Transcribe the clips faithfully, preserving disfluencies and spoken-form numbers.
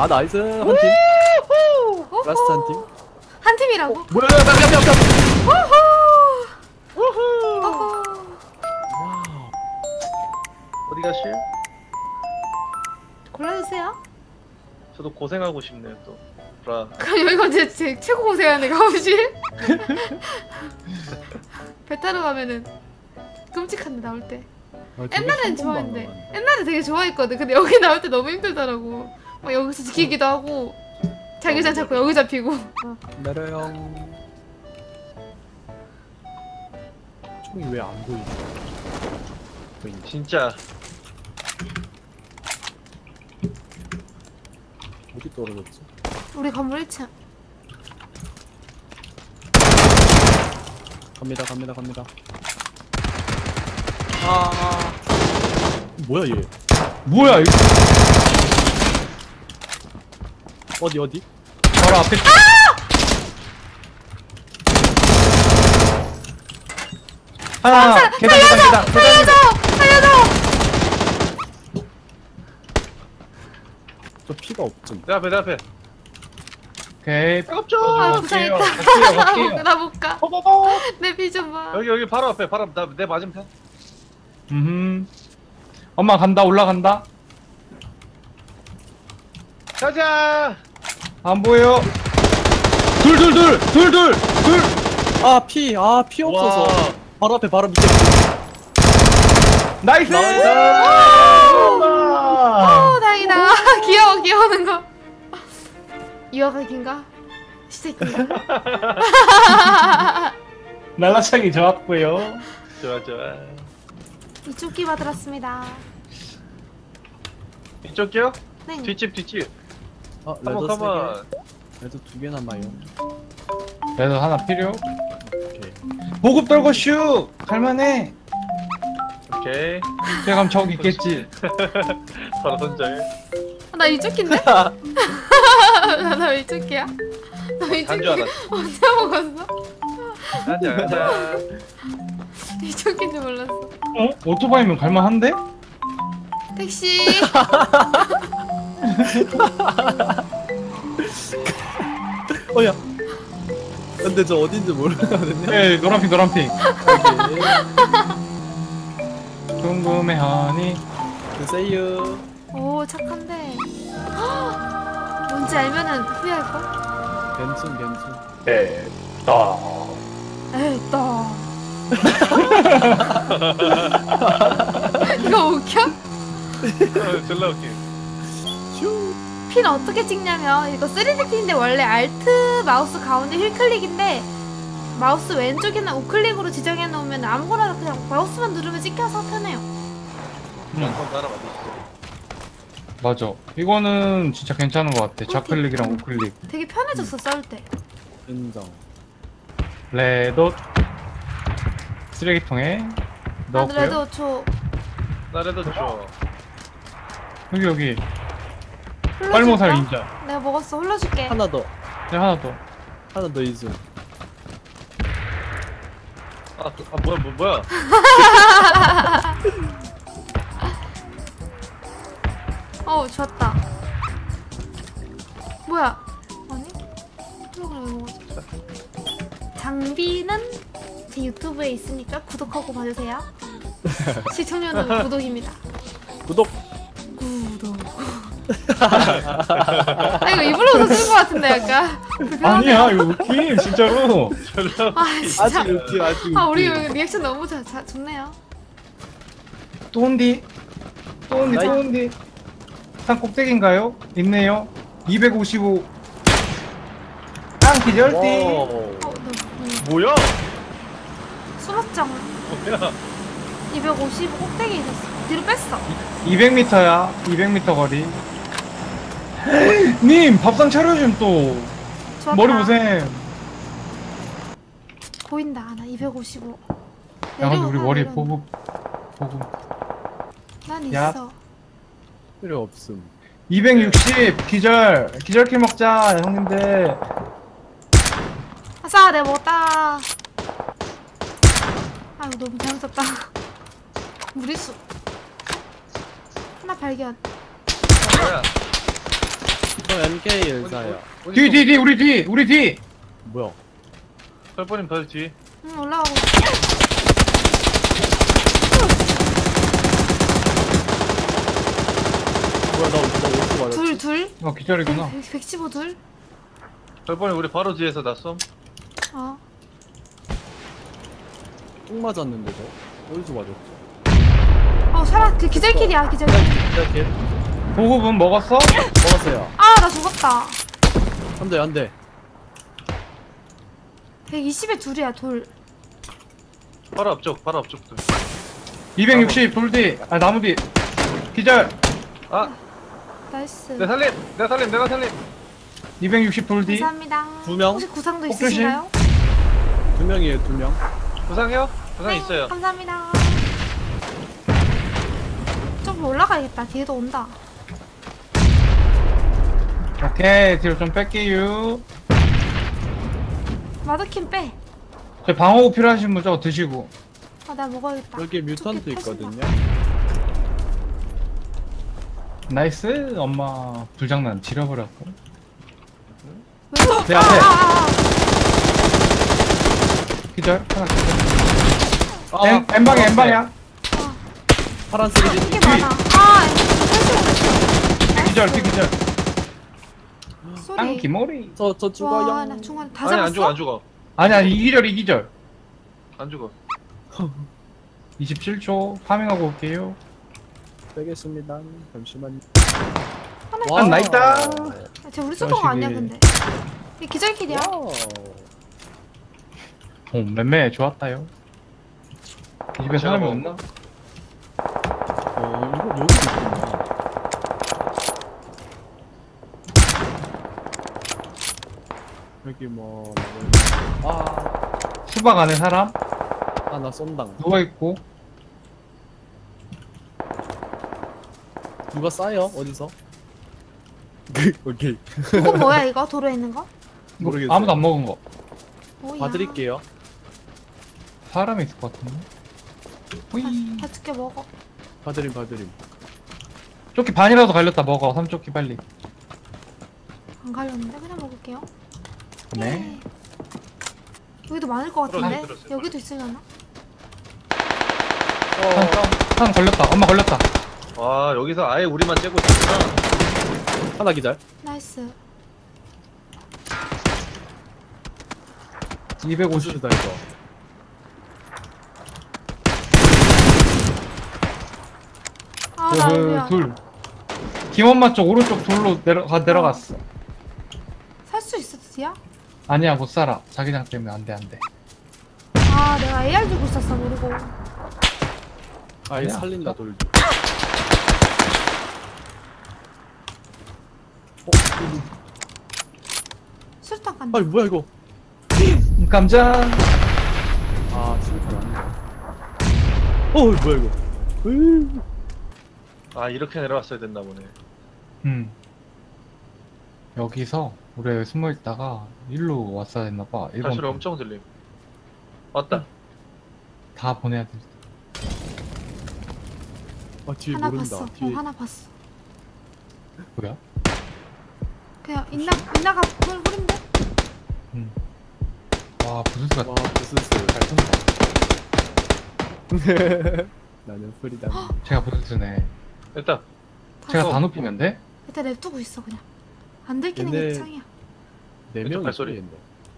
아 나이스 한 팀. 라스트 한 팀. 한 팀이라고? 어, 뭐야 깜깜깜깜. 우후! 우후! 와우. 어디 가실? 골라주세요. 저도 고생하고 싶네요 또. 브라. 그럼 여기가 제, 제 최고 고생하는 가오실? 배 타러 가면은 끔찍한데 나올 때. 아, 되게 옛날엔 한 번도 안 좋아했는데 나왔네. 옛날에 되게 좋아했거든. 근데 여기 나올 때 너무 힘들더라고. 막 여기서 지키기도 하고 자기장 잡고 여기 잡히고. 어. 내려용. 총이 왜 안 보이지? 보이네. 진짜 어디 떨어졌지? 우리 건물 일 층. 갑니다 갑니다 갑니다. 아 뭐야 얘? 뭐야 이거? 어디 어디? 바로 앞에. 하나 계단 계단 계단 살려줘! 살려줘! 저 피가 없좀. 내 앞에 내 앞에. 오케이. 뜨겁죠? 아 갈게요. 부상했다. 갈게요, 갈게요. 나 못 가. 허버버. 내 피 좀 봐. 여기 여기 바로 앞에 바로 나, 내 맞은편. 음. 엄마 간다 올라간다. 가자. 안 보여. 둘 둘 둘 둘 둘 둘. 아 피, 아 피 없어서. 와. 바로 앞에 바로 밑에. 나이스. 나이스. 엄마. 오 다행이다. 귀여워 귀여우는 거. 이어가기인가? 시새끼인가? 날라차기 좋았고요. 좋아 좋아. 이쪽기 받들었습니다. 이쪽이요? 네. 뒷집 뒷집. 아 컴온 레드 세 컴온. 개. 레드 두 개 남아요. 그래도 하나 필요. 오케이. 보급 떨고 슉. 갈만해. 오케이. 제가 그럼 저기 있겠지. 바로 손절. 아, 나 이쪽기인데? 나 이쪽기야? 나 단줄 이쪽기 알았어. 언제 먹었어? 가자 가자. 이쪽기인 줄 몰랐어. 어? 오토바이면 갈만한데? 택시. 어야. 근데 저 어딘지 모르거든요. 네, 노란핑 노란핑. 오케이. 궁금해하니. 드세요. 오 착한데. 헉! 뭔지 알면은 후회할걸? 괜찮 괜찮. 에따. 에이 또. 이거 웃겨? 어, 졸라 웃기. 슈. 핀 어떻게 찍냐면 이거 쓰리디 핀인데 원래 알트 마우스 가운데 힐클릭인데 마우스 왼쪽에는 우클릭으로 지정해 놓으면 아무거나 그냥 마우스만 누르면 찍혀서 편해요. 한번 하나 만드시죠. 맞아. 이거는 진짜 괜찮은 것 같아. 좌클릭이랑 우클릭. 되게 편해졌어 썰 때. 인정. 레돗 쓰레기통에 넣었고요. 나도 저 나래도 줘. 여기 여기 흘러줄까? 빨모살 인자. 내가 먹었어. 흘러줄게. 하나 더. 네, 하나 더. 하나 더 있음. 아, 그, 아 뭐야 뭐, 뭐야? 어우 좋았다. 뭐야? 아니? 플러그를 왜 먹었지? 장비는 제 유튜브에 있으니까 구독하고 봐주세요. 시청률은 구독입니다. 구독. 구독. 아 이거 입으로 웃을 것 같은데 약간. 불편하네. 아니야 이거 웃김 진짜로. 졸라. 아 진짜. 아직 웃기 아직 웃기. 아 우리 리액션 너무 자, 자, 좋네요. 또 온디. 또 온디 또 나이- 온디. 산 꼭대기인가요? 있네요. 이백오십오. 땅 기절띠. 와우. 어, 너, 너 뭐야? 수납장 뭐야? 이백오십 꼭대기에 있었어. 뒤로 뺐어. 이백 미터야. 이백 미터 거리. 님 밥상 차려줌 또. 좋았다. 머리 보셈. 보인다. 나 이백오십오. 야 근데 우리 내려와, 머리 내려와. 보급 보급. 난 야. 있어. 필요 없음. 이백육십 기절. 기절킬 먹자 형님들. 아싸 내가 먹었다. 아유 너무 잘못 썼다. 무리수. 하나 발견. 뭐야? 저 엠케이 일사야. 뒤, 뒤, 뒤, 우리 뒤, 우리 뒤. 뭐야? 펄펄님 더 뒤. 응 올라가고 있어. 뭐야 나 나 어디서 맞았지? 둘 둘. 어, 기절이구나. 백십오 둘. 펄펄님 우리 바로 뒤에서 났어. 어. 똥 맞았는데 저 어디서 맞았지? 어 살아. 그 기절킬이야 기절킬. 이렇게 보급은 먹었어? 먹었어요. 아 나 죽었다. 한대 한대. 백이십에 둘이야 둘. 바로 앞쪽, 바로 앞쪽 둘. 이백육십 돌 뒤. 아, 나무 뒤. 기절. 아, 나이스. 내 살림, 내 살림, 내가 살림. 이백육십 돌 뒤. 감사합니다. 두 명? 혹시 구상도 혹시- 있으신가요? 두 명이에요 두 명. 부상해요? 부상 네, 있어요. 감사합니다. 좀 올라가야겠다. 뒤에도 온다. 오케이, 뒤로 좀 뺄게요. 마드킨 빼. 저 방어구 필요하신 분 저거 드시고. 아, 나 먹어야겠다. 여기 뮤턴트 좋게 펴진다. 있거든요. 나이스. 엄마 불장난 지려버렸고. 왼쪽. 내 아, 앞에. 아, 아, 기절. 하나 기절. 아, 엠, 엠방에 아, 엠방이야. 파란 쓰레기. 이게 많아. 아, 이거 기절, 뒤 기절. 소리. 땅 기모리. 저저 죽어요. 와, 나 중간 다 아니 잡았어? 안 죽어, 안 죽어, 아니 아니 이기절 이기절. 안 죽어. 이십칠 초 파밍하고 올게요. 빼겠습니다. 잠시만요. 하나 와, 있어. 나있다. 아, 쟤 우리 수도가 아니야, 자식이. 근데. 이게 기절킬이야. 와우. 오 맴매 좋았다요. 이 집에 제가 사람이 뭐- 없나? 어 이거 여기도 있구나. 여기 뭐 아, 수박 안에 사람 하나 쏜당. 누워 있고. 누가 싸요? 어디서? 오케이. 이거 뭐야, 이거? 도로에 있는 거? 모르겠어요. 아무도 안 먹은 거. 뭐야. 봐드릴게요. 사람이 있을 것 같은데. 호이. 다, 다 죽게 먹어. 봐드림 봐드림. 조끼 반이라도 갈렸다 먹어. 삼조끼 빨리. 안 갈렸는데? 그냥 먹을게요. 네. 예. 여기도 많을 것 같은데? 들었어요, 들었어요. 여기도 있으려나? 한, 한 걸렸다. 엄마 걸렸다. 와 여기서 아예 우리만 째고 있구나. 하나 기절. 나이스. 이백오십. 고수다 이거. 아, 나 그, 미안. 둘. 김엄마 쪽 오른쪽 돌로 내려가 내려갔어. 살 수 있어, 드디어? 아니야 못 살아. 자기장 때문에 안돼 안돼. 아, 내가 에이알 들고 있었어, 모르고. 아예 아니야. 살린다 돌도. 어? 이거- 술탄 간다. 아니 뭐야 이거? 깜짝. 아 실패 아니네. 어 뭐야 이거? 으이. 아 이렇게 내려왔어야 됐나 보네. 음. 여기서 우리 여기 숨어 있다가 일로 왔어야 했나 봐. 일 번 사실 엄청 들림. 왔다. 다 보내야 돼. 아 뒤에 하나 모른다. 봤어. 뒤에. 어, 하나 봤어. 뭐야? 그냥 인나, 인나가 물 흐린데? 음. 와 부스스가 와 부스스. 잘 쏜다. 나는 프리다. 제가 부스스네. 됐다. 제가 어. 다 높이면 돼? 일단 냅두고 있어, 그냥. 안 들키는 얘네- 게 창이야. 네 왼쪽 명이 발소리. 소리인데.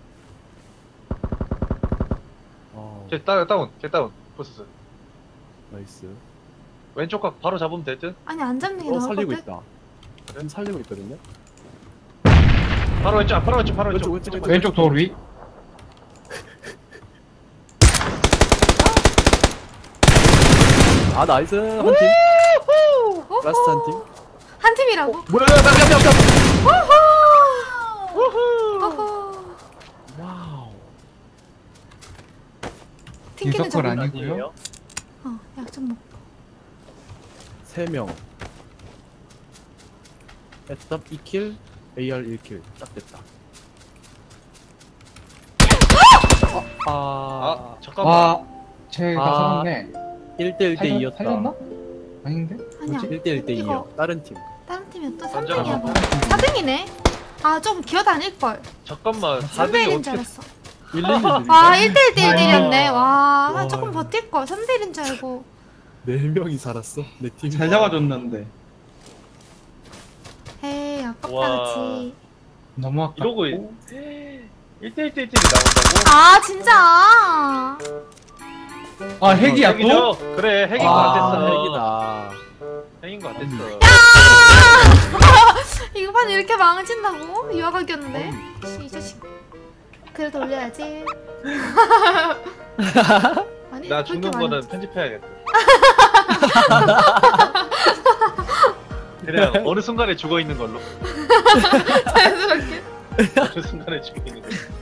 아 걔 따, 다운, 걔 다운. 보스스. 나이스. 왼쪽 각 바로 잡으면 될 듯? 아니, 안 잡는 게 어 나을 것 살리고 같아. 있다. 지금 살리고 있거든요. 바로 왼쪽, 아, 바로 왼쪽, 바로 왼쪽, 왼쪽. 왼쪽, 왼쪽 돌 위. 아 나이스 한 팀. 라스트 한 팀. 한 팀이라고? 뭐야 깜깜깜깜. 호호! 호호! 와우. 튕기는 인서클 적 아니고요. 어, 약 좀 먹고. 세 명. 에탑 이 킬, 에이알 일 킬. 딱 됐다. 아, 아, 잠깐만. 와 제가 아. 살았네. 일 대 일 대 살렸- 이였다. 살렸나? 아닌데? 아니야. 뭐지? 일 대 일 대 이요. 이거. 다른 팀. 다른 팀이 또 삼 완전한 등이야 뭐. 거. 사 등이네. 아 좀 기어다닐걸. 잠깐만 삼 사 등이 대 일인 줄 어떻게 알았어. 일, 일, 일. 아 일 대 일 대 일 대 일이었네. 와, 와. 나 조금 버틸걸. 삼 대 일인 줄 알고. 네 명이 살았어. 내 팀. 잘 잡아줬는데 에이 아깝다 와. 그치. 너무 아깝고. 이러고 일 대 일 대 일 이 나온다고? 아 진짜. 아 핵이야 또? 핵이죠? 그래 핵인 거 아, 안 됐어. 핵이다. 핵인 거 안 됐어. 이거 반 이렇게 망친다고? 유아각이었는데. 씨, 이 자식. 그래도 올려야지. 아니, 나 그렇게 죽는 많이 거는 편집해야겠다. 그냥 어느 순간에 죽어 있는 걸로. 자연스럽게. 어느 순간에 죽어 있는 걸로.